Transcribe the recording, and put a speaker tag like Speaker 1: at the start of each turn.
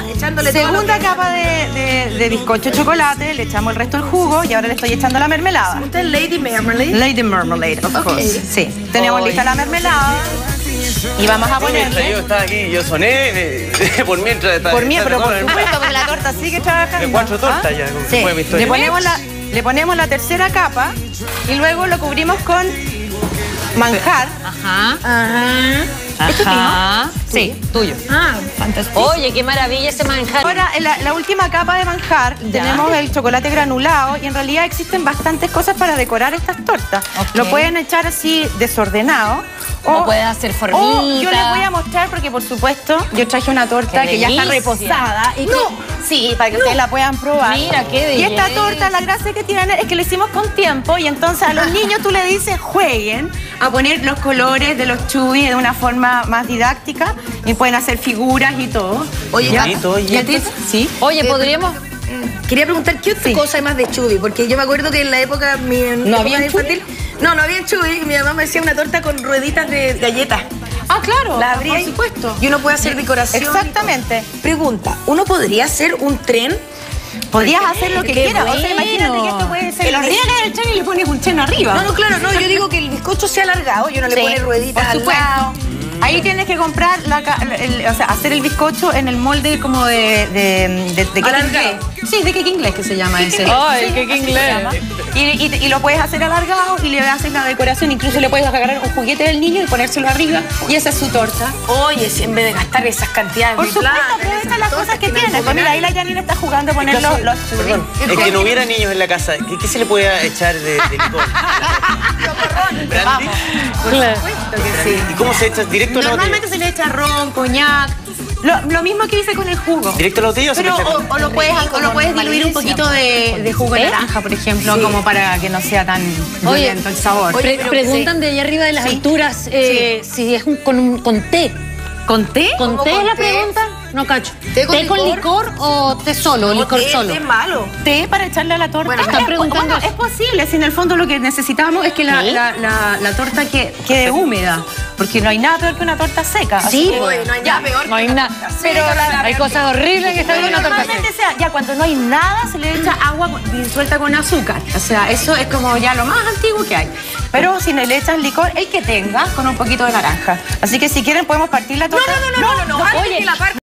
Speaker 1: echándole segunda capa de bizcocho de chocolate, le echamos el resto del jugo y ahora le estoy echando la mermelada. ¿Usted es Lady Marmalade? Lady Marmalade, of course. Sí, tenemos lista la mermelada. Y vamos a ponerle...
Speaker 2: Yo estaba aquí, yo soné por mientras...
Speaker 1: Por supuesto, porque la torta sigue trabajando.
Speaker 2: De 4 tortas ya, como
Speaker 1: sí.
Speaker 2: fue mi historia.
Speaker 1: Le ponemos la tercera capa y luego lo cubrimos con manjar.
Speaker 3: Ajá.
Speaker 1: ¿Es tu primo?
Speaker 3: Sí, tuyo.
Speaker 1: Fantástico.
Speaker 3: Oye, qué maravilla ese manjar.
Speaker 1: Ahora, en la última capa de manjar, tenemos el chocolate granulado y en realidad existen bastantes cosas para decorar estas tortas. Lo pueden echar así desordenado.
Speaker 3: O puedes hacer formitas.
Speaker 1: O yo les voy a mostrar porque, por supuesto, yo traje una torta que ya está reposada. Y sí, para que ustedes la puedan probar.
Speaker 3: Mira, qué delicia.
Speaker 1: Y esta torta, la gracia que tiene es que la hicimos con tiempo y entonces a los niños tú le dices, jueguen a poner los colores de los chubis de una forma más didáctica y pueden hacer figuras y todo.
Speaker 4: Oye,
Speaker 1: ¿sí?
Speaker 3: Oye, podríamos...
Speaker 4: Quería preguntar, ¿qué otra cosa hay más de chubi? Porque yo me acuerdo que en la época
Speaker 1: ¿No había
Speaker 4: infantil... No había chubi. Mi mamá me hacía una torta con rueditas de galletas.
Speaker 1: Ah, claro,
Speaker 4: la abría,
Speaker 1: por supuesto.
Speaker 4: Y uno puede hacer decoración.
Speaker 1: Exactamente.
Speaker 4: Pregunta, ¿uno podría hacer un tren?
Speaker 1: Podrías hacer lo que quieras. O sea, imagínate que esto puede ser... Que lo riegas el tren y le pones un tren arriba.
Speaker 4: No, claro, yo digo que el bizcocho sea alargado y uno le pone rueditas
Speaker 1: por supuesto. Al lado. Ahí tienes que comprar, o sea, hacer el bizcocho en el molde como de cake inglés. Sí, de cake inglés que se llama ese.
Speaker 3: Ay, cake inglés.
Speaker 1: Y lo puedes hacer alargado y le haces la decoración. Incluso le puedes agarrar un juguete del niño y ponérselo arriba. Y esa es su torta.
Speaker 4: Oye, si en vez de gastar esas cantidades
Speaker 1: por supuesto, aprovecha las cosas que tienes. Pues mira, ahí la Janine está jugando a poner los churros.
Speaker 2: Es que no hubiera niños en la casa. ¿Qué se le puede echar de licor? ¿Brandy?
Speaker 1: Por supuesto que sí.
Speaker 2: ¿Y cómo se echa? ¿Directo a la botella?
Speaker 1: Normalmente se le echa ron, coñac. Lo mismo que hice con el jugo.
Speaker 2: ¿Directo a la botella o se le echa?
Speaker 1: O lo puedes diluir un poquito de jugo de naranja, por ejemplo, como para que no sea tan violento el sabor.
Speaker 3: Preguntan de allá arriba de las alturas si es con té.
Speaker 1: ¿Con té?
Speaker 3: ¿Con té es la pregunta? No cacho. ¿Té con licor o té solo? ¿Licor solo?
Speaker 4: Té malo.
Speaker 1: ¿Té para echarle a la torta?
Speaker 3: Bueno, están preguntando.
Speaker 1: Bueno, es posible. Si en el fondo lo que necesitamos es que la torta quede húmeda. Porque no hay nada peor que una torta seca.
Speaker 3: Sí,
Speaker 4: no hay nada peor.
Speaker 3: No hay nada.
Speaker 1: Pero
Speaker 3: hay cosas horribles que están en una torta seca.
Speaker 1: Ya cuando no hay nada se le echa agua disuelta con azúcar. O sea, eso es como ya lo más antiguo que hay. Pero si le echas licor, el que tenga, con un poquito de naranja. Así que si quieren podemos partir la torta.
Speaker 4: No. Oye,